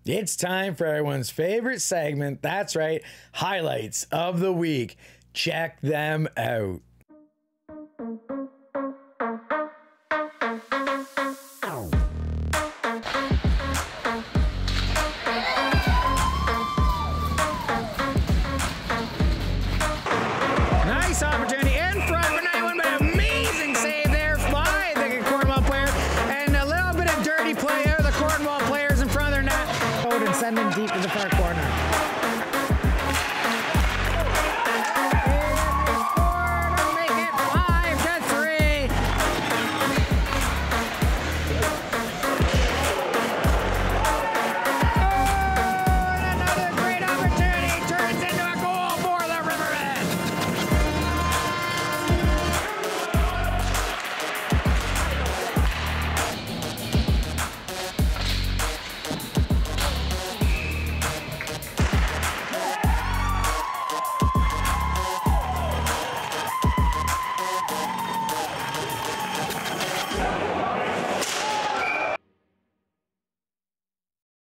It's time for everyone's favorite segment. That's right, highlights of the week. Check them out. Nice opportunity in front for 91, but amazing save there by the Cornwall player, and a little bit of dirty play out of the Cornwall players in front of their net. And send him deep to the far corner.